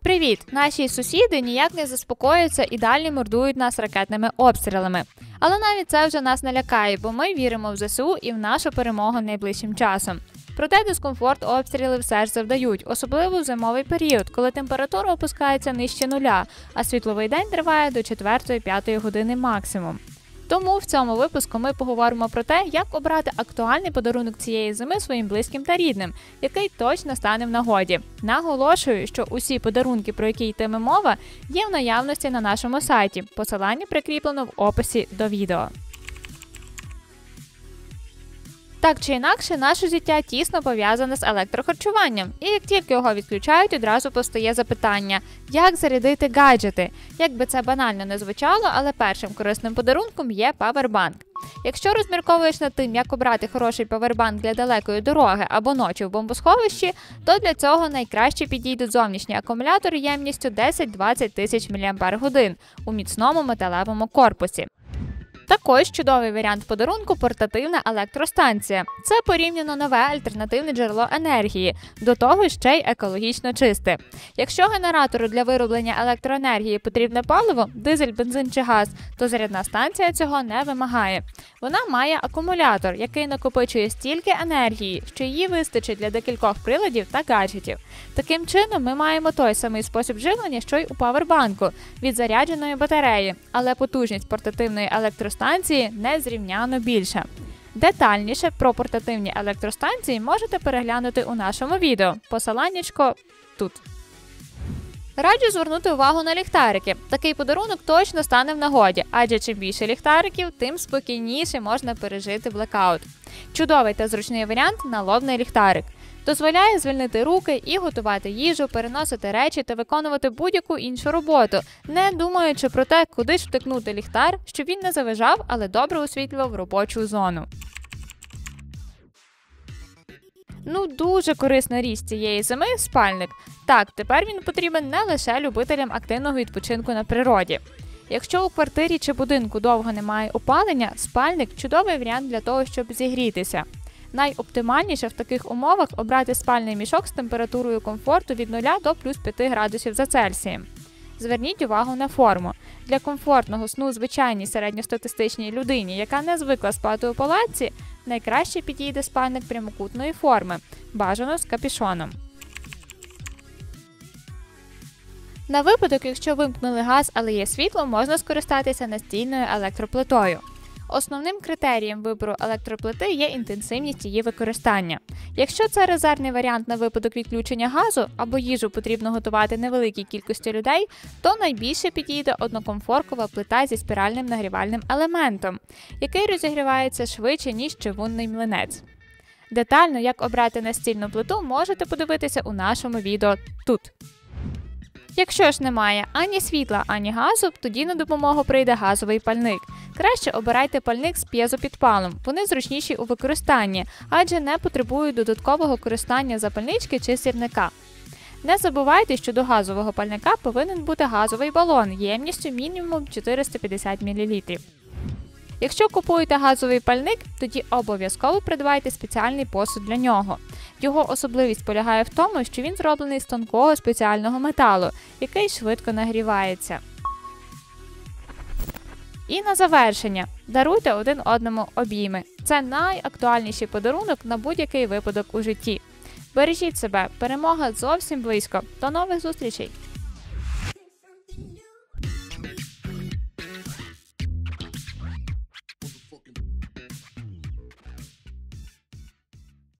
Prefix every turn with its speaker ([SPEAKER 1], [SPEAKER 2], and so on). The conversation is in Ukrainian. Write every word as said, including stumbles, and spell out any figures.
[SPEAKER 1] Привіт! Наші сусіди ніяк не заспокоюються і далі мордують нас ракетними обстрілами. Але навіть це вже нас не лякає, бо ми віримо в ЗСУ і в нашу перемогу найближчим часом. Проте дискомфорт обстріли все ж завдають, особливо в зимовий період, коли температура опускається нижче нуля, а світловий день триває до четвертої-п'ятої години максимум. Тому в цьому випуску ми поговоримо про те, як обрати актуальний подарунок цієї зими своїм близьким та рідним, який точно стане в нагоді. Наголошую, що усі подарунки, про які йтиме мова, є в наявності на нашому сайті. Посилання прикріплено в описі до відео. Так чи інакше, наше життя тісно пов'язане з електрохарчуванням. І як тільки його відключають, одразу постає запитання, як зарядити гаджети. Як би це банально не звучало, але першим корисним подарунком є павербанк. Якщо розмірковуєш над тим, як обрати хороший павербанк для далекої дороги або ночі в бомбосховищі, то для цього найкраще підійдуть зовнішні акумулятори ємністю десять-двадцять тисяч мАч у міцному металевому корпусі. Також чудовий варіант подарунку – портативна електростанція. Це порівняно нове альтернативне джерело енергії, до того ще й екологічно чисте. Якщо генератору для вироблення електроенергії потрібне паливо – дизель, бензин чи газ, то зарядна станція цього не вимагає. Вона має акумулятор, який накопичує стільки енергії, що її вистачить для декількох приладів та гаджетів. Таким чином, ми маємо той самий спосіб живлення, що й у павербанку – від зарядженої батареї, але потужність портативної електростанції станції незрівняно більше. Детальніше про портативні електростанції можете переглянути у нашому відео. Посиланнячко тут. Раджу звернути увагу на ліхтарики. Такий подарунок точно стане в нагоді, адже чим більше ліхтариків, тим спокійніше можна пережити блекаут. Чудовий та зручний варіант – налобний ліхтарик. Дозволяє звільнити руки і готувати їжу, переносити речі та виконувати будь-яку іншу роботу, не думаючи про те, куди ж втикнути ліхтар, щоб він не заважав, але добре освітлював робочу зону. Ну, дуже корисна річ цієї зими – спальник. Так, тепер він потрібен не лише любителям активного відпочинку на природі. Якщо у квартирі чи будинку довго немає опалення, спальник – чудовий варіант для того, щоб зігрітися. Найоптимальніше в таких умовах обрати спальний мішок з температурою комфорту від нуля до плюс п'ять градусів за Цельсієм. Зверніть увагу на форму. Для комфортного сну звичайній середньостатистичній людині, яка не звикла спати у палатці, найкраще підійде спальник прямокутної форми, бажано з капюшоном. На випадок, якщо вимкнули газ, але є світло, можна скористатися настільною електроплитою. Основним критерієм вибору електроплити є інтенсивність її використання. Якщо це резервний варіант на випадок відключення газу або їжу потрібно готувати невеликій кількості людей, то найбільше підійде однокомфоркова плита зі спіральним нагрівальним елементом, який розігрівається швидше, ніж чавунний млинець. Детально, як обрати настільну плиту, можете подивитися у нашому відео тут. Якщо ж немає ані світла, ані газу, тоді на допомогу прийде газовий пальник. Краще обирайте пальник з п'єзопідпалом, вони зручніші у використанні, адже не потребують додаткового користання запальнички чи сірника. Не забувайте, що до газового пальника повинен бути газовий балон ємністю мінімум чотириста п'ятдесят мілілітрів. Якщо купуєте газовий пальник, тоді обов'язково придбайте спеціальний посуд для нього. Його особливість полягає в тому, що він зроблений з тонкого спеціального металу, який швидко нагрівається. І на завершення, даруйте один одному обійми. Це найактуальніший подарунок на будь-який випадок у житті. Бережіть себе, перемога зовсім близько. До нових зустрічей!